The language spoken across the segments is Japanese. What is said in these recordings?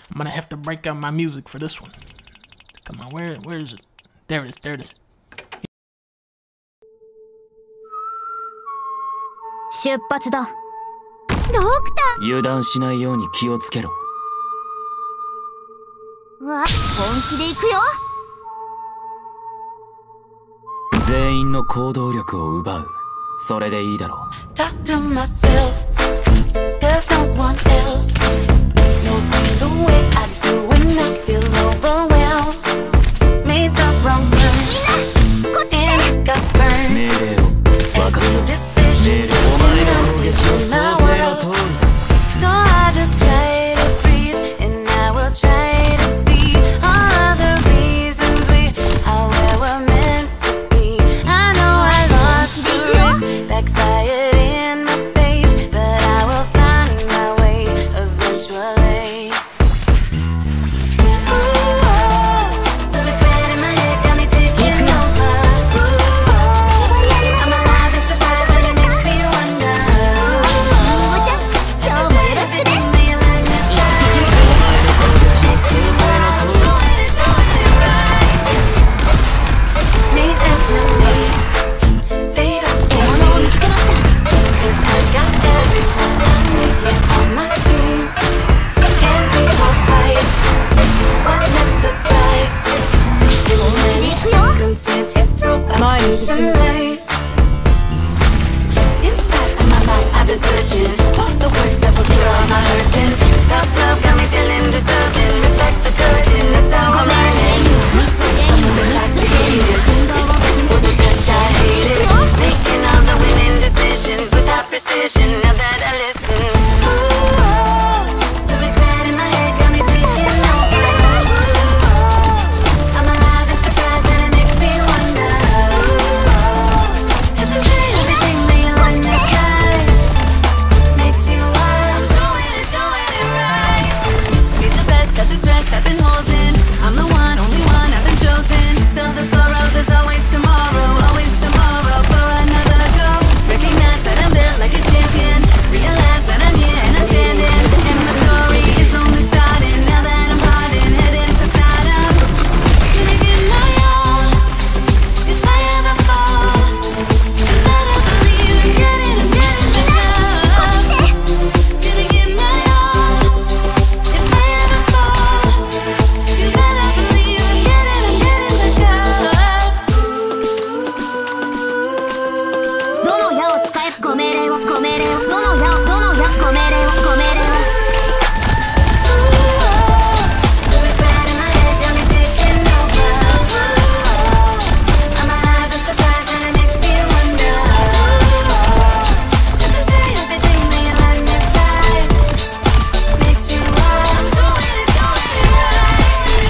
I'm gonna have to break out my music for this one. Come on, where is it? There it is, there it is. 出発だ。ドクター。 油断しないように気をつけろ。 わ、本気で行くよ。 全員の行動力を奪う。それでいいだろう。 Talk to myself, there's no one else knows me the way I do when I feel overwhelmed. Made the wrong turn and it got burned. 命令を分かった。命令をお前の攻撃を想定の通りだ。 So I just try to breathe and I will try to see all of the reasons we are where we're meant to be. I know I lost the race, backfired in my face, but I will find my way eventually. Ooh, the regret in my head got me taking over. Ooh, I'm alive and surprised and it makes me wonder. Everything that you let me say makes you wild. Need enemies, they don't scare me, 'cause I got everyone I need here on my team. And we will fight, we're meant to fight. In many circumstances, through us tonight. Inside of my mind, I've been searching for the words that will cure all my hurting. Tough love got me feeling deserving. Reflect the good, and that's how I'm learning. I'm moving like the haters. For the best I hate it. Making all the winning decisions without precision. Now that I listen. Ooh, the regret in my head got me taking over. I'm alive and surprised and it makes me wonder. If you say everything that you let me say makes you wild, doing it right. Be the best at the strength I've been holding. I'm the one, only one I've been chosen. Tell the sorrow there's always tomorrow for another go. Recognize that I'm there like a champion. Realize that I'm here and I'm standing. And my story is only starting. Now that I'm hardened, heading for stardom. Gonna give my all if I ever fall. You better believe I'm getting back up. Gonna give my all if I ever fall. You better believe I'm getting back up. どの矢を使え。ご命令を。どの矢ご命令を。 The regret in my head got me taking over. I'm alive and surprised and it makes me wonder. If you say everything that you let me say makes you wild, doing it right.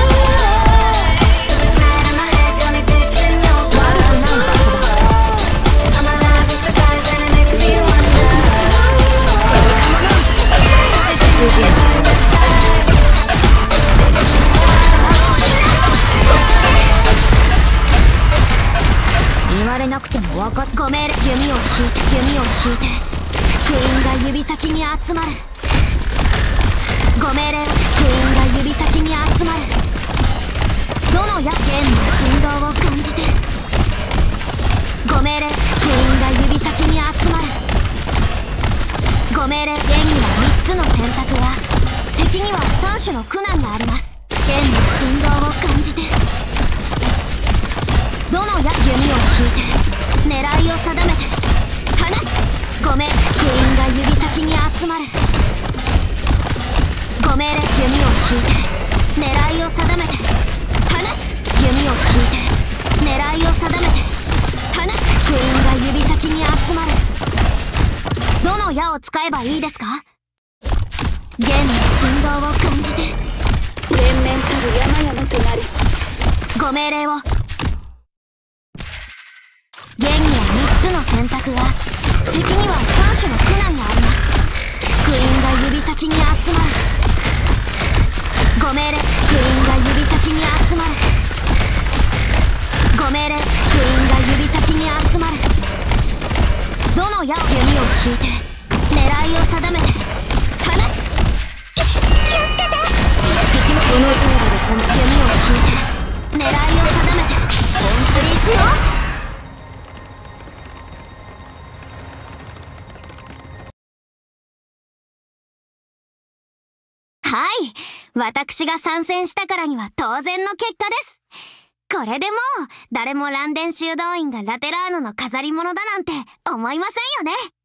The regret in my head got me taking over. I'm alive and surprised and it makes me wonder. Everything that you let me say. 言われなくても分かっ。ご命令。弓を引いて福音が指先に集まる。ご命令。福音が指先に集まる。どの矢。弦の振動を感じて。ご命令。福音が指先に集まる。ご命令。弦には3つの選択が、敵には3種の苦難があります。弦の振動を感じて。どの矢。弓を引いて狙いを定めて放つ。ご命令。福音が指先に集まる。ご命令。弓を引いて狙いを定めて放つ。弓を引いて狙いを定めて放つ。福音が指先に集まる。どの矢を使えばいいですか。弦の振動を感じて連綿たる山々となり。ご命令を。弦には3つの選択が、敵には3種の苦難があります。福音が指先に集まる。ご命令。福音が指先に集まる。ご命令。福音が指先に集まる。どの矢を。弓を引いて狙いを定めて放つ。気をつけて。 弓を引いて狙いを定めて本当に行くよ。はい、私が参戦したからには当然の結果です。これでもう誰もランデン修道院がラテラーノの飾り物だなんて思いませんよね。